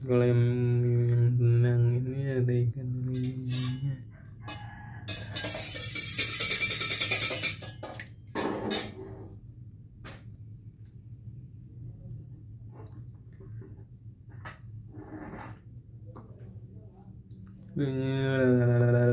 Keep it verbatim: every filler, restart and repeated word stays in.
Kalau yang, yang benang ini ada ikan ininya. Ini